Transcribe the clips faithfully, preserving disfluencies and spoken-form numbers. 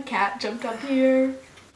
cat jumped up here.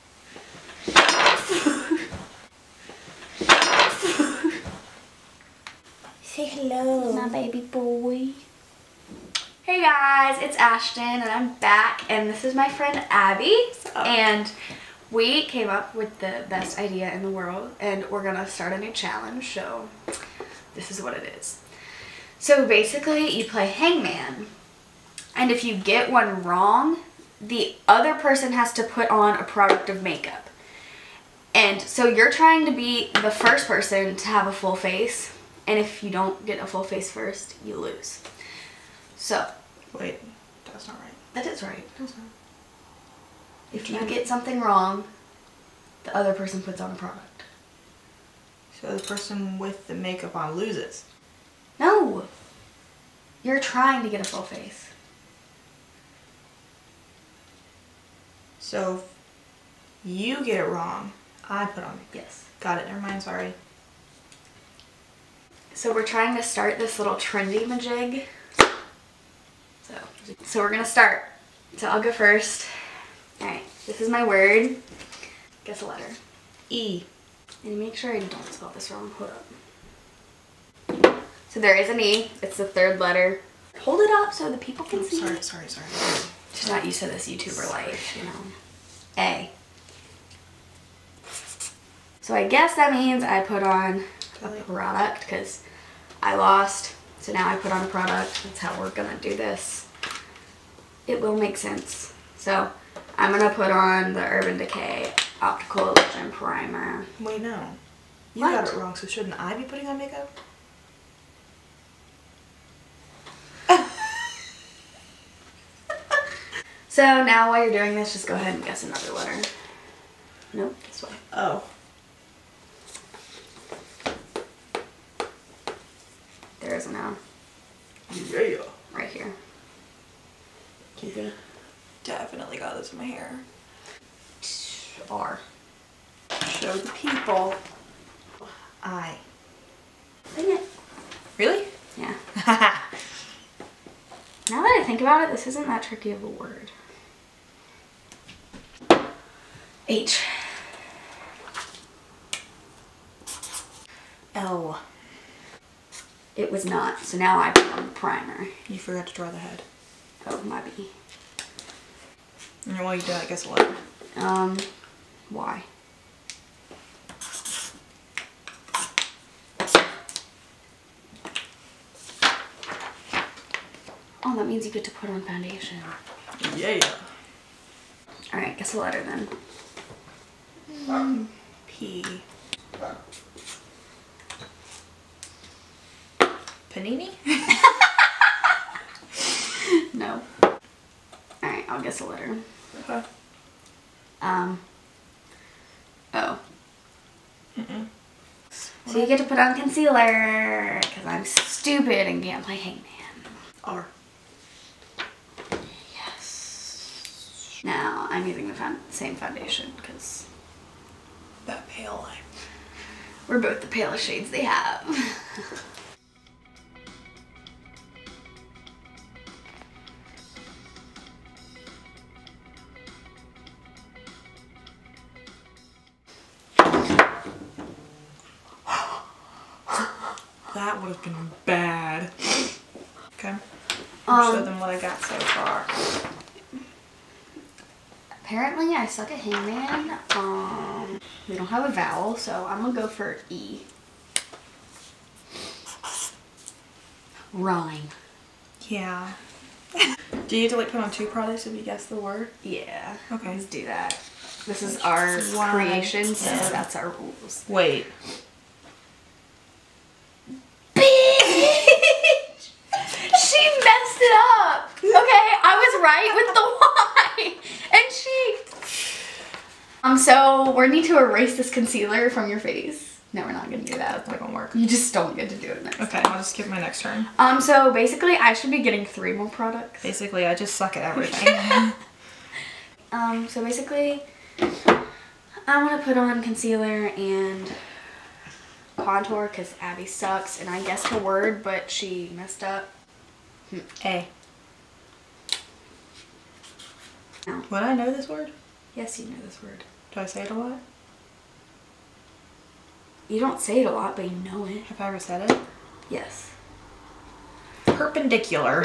Say hello. My baby boy. Hey guys, it's Ashton and I'm back, and this is my friend Abby. And we came up with the best idea in the world, and we're gonna start a new challenge, so this is what it is. So basically you play hangman, and if you get one wrong, the other person has to put on a product of makeup. And so you're trying to be the first person to have a full face, and if you don't get a full face first, you lose. So. Wait, that's not right. That is right. That's not. If you get something wrong, the other person puts on a product. So the person with the makeup on loses? No! You're trying to get a full face. So if you get it wrong, I put on makeup. Yes. Got it, never mind, sorry. So we're trying to start this little trendy majig. So, so we're gonna start. So I'll go first. Alright, this is my word. Guess a letter. E. And make sure I don't spell this wrong. Hold up. So there is an E. It's the third letter. Hold it up so the people can oh, see. Sorry, sorry, sorry. She's not used to this YouTuber life, you know. A. So I guess that means I put on a product because I lost. So now I put on a product. That's how we're gonna do this. It will make sense. So I'm gonna put on the Urban Decay Optical Illusion Primer. Wait, no. You What? got it wrong, so shouldn't I be putting on makeup? So now while you're doing this, just go ahead and guess another letter. Nope, this way. Oh. There is an O. Yeah. Right here. Keep it. Definitely got this in my hair. R. Show the people. I. Dang it. Really? Yeah. Now that I think about it, this isn't that tricky of a word. H. L. It was not, so now I put on the primer. You forgot to draw the head. Oh, my B. And while you do that, guess a letter. Um, Y. Oh, that means you get to put on foundation. Yeah. Alright, guess a letter then. Um, P. Panini? No. Alright, I'll guess a letter. Okay. Um, O. Mm-mm. So you get to put on concealer, because I'm stupid and can't play hangman. R. Yes. Now, I'm using the found same foundation, because That pale line. we're both the palest shades they have. That would have been bad. Okay. I'll Um, show them what I got so far. Apparently, I suck at hangman. Um, we don't have a vowel, so I'm gonna go for E. Rhyme. Yeah. Do you have to like put on two products if you guess the word? Yeah. Okay. Let's do that. This is our Why? creation, so Yeah. that's our rules. Wait. Bitch! She messed it up! Okay, I was right with the Y! And she... Um, so we need to erase this concealer from your face. No, we're not gonna do that. That's not gonna work. You just don't get to do it next Okay, time. I'll just skip my next turn. Um, so basically I should be getting three more products. Basically, I just suck at everything. Um, so basically I want to put on concealer and contour because Abby sucks and I guessed her word, but she messed up. A. No. Would I know this word? Yes, you know this word. Do I say it a lot? You don't say it a lot, but you know it. Have I ever said it? Yes. Perpendicular.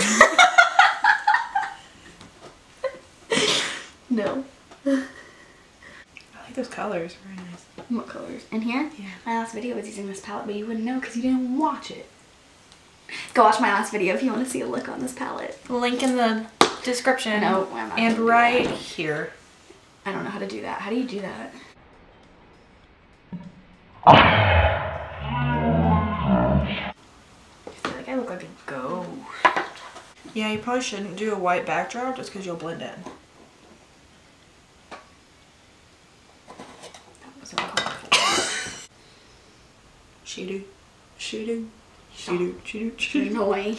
No. I like those colors. Very nice. What colors? In here? Yeah. My last video was using this palette, but you wouldn't know because you didn't watch it. Go watch my last video if you want to see a look on this palette. Link in the description. No, I'm not and gonna do right that. here. I don't know how to do that. How do you do that? I feel like I look like a ghost. Yeah, you probably shouldn't do a white backdrop just because you'll blend in. That was uncalled for. She-do. She-do. She-do. She-do. She-do. Annoying.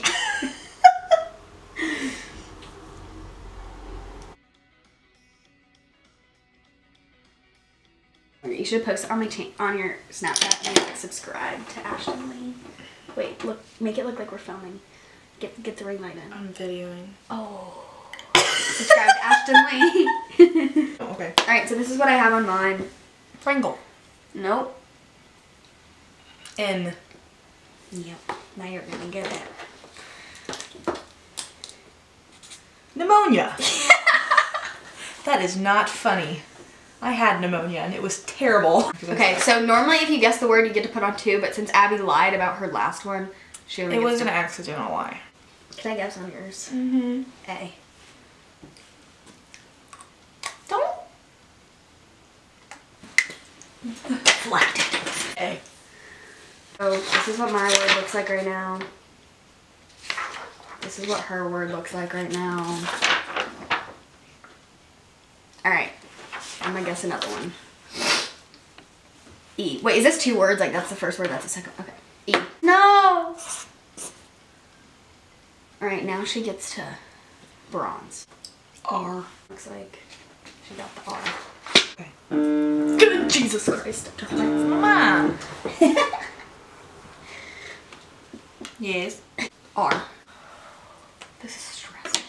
You should post it on my cha- on your Snapchat and like subscribe to Ashton Lee. Wait, look, make it look like we're filming. Get get the ring light in. I'm videoing. Oh. Subscribe to Ashton Lee. Oh, okay. All right, so this is what I have on mine. Pringle. Nope. N. Yep. Now you're gonna get it. Pneumonia. That is not funny. I had pneumonia and it was terrible. Okay, so normally if you guess the word, you get to put on two, but since Abby lied about her last one, she only It gets was to- an accidental lie. Can I guess on yours? Mm-hmm. A. Don't. Flat. A. So this is what my word looks like right now. This is what her word looks like right now. All right. I'm gonna guess another one. E. Wait, is this two words? Like that's the first word, that's the second. Okay. E. No. All right, now she gets to bronze. R. Looks like she got the R. Okay. Good Jesus Christ. Mama. Yes. R. This is stressful.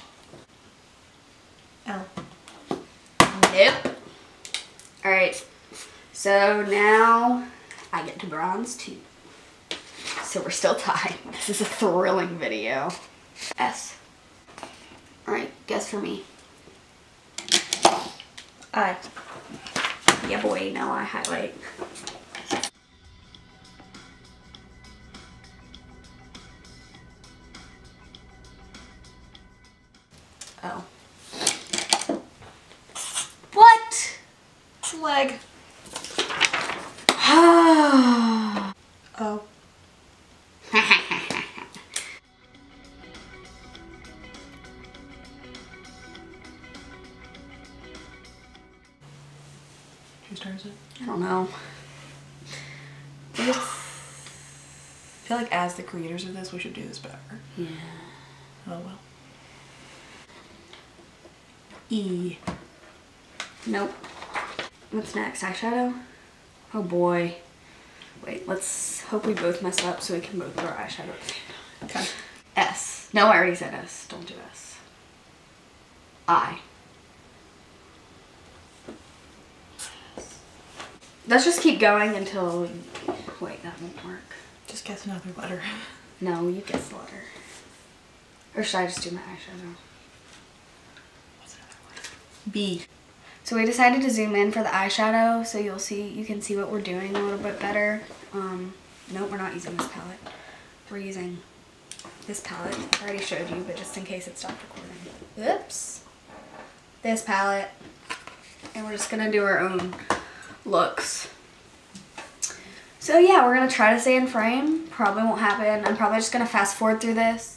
L. Nope. All right. So now I get to bronze too. So we're still tied. This is a thrilling video. S. All right, guess for me. I. Yeah, boy. Now I highlight. Oh. What? Leg. Oh. Whose turn is it? I don't know. I feel like as the creators of this, we should do this better. Yeah. Oh well. E. Nope. What's next? Eyeshadow? Oh boy. Wait, let's hope we both mess up so we can both throw eyeshadow at the same time. Okay. S. No, I already said S. Don't do S. I. Let's just keep going until... Wait, that won't work. Just guess another letter. No, you guess the letter. Or should I just do my eyeshadow? What's another letter? B. So we decided to zoom in for the eyeshadow so you'll see, you can see what we're doing a little bit better. Um, nope, we're not using this palette. We're using this palette. I already showed you, but just in case it stopped recording. Oops. This palette. And we're just gonna do our own looks. So yeah, we're gonna try to stay in frame. Probably won't happen. I'm probably just gonna fast forward through this.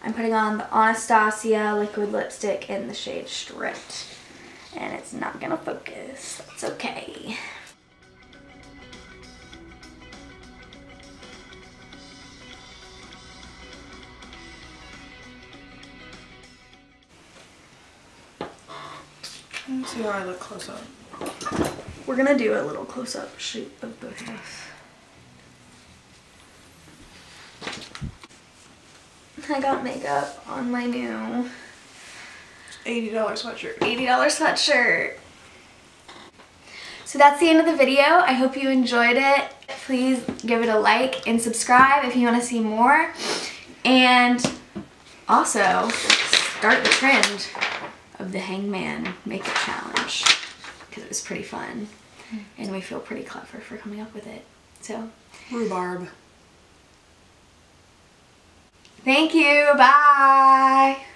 I'm putting on the Anastasia liquid lipstick in the shade Stripped. And it's not gonna focus. That's okay. Let me see how I look close up. We're gonna do a little close-up shoot of both of us. I got makeup on my new eighty dollar sweatshirt. eighty dollar sweatshirt. So that's the end of the video. I hope you enjoyed it. Please give it a like and subscribe if you want to see more. And also start the trend of the hangman makeup challenge because it was pretty fun and we feel pretty clever for coming up with it. So Rhubarb. thank you. Bye.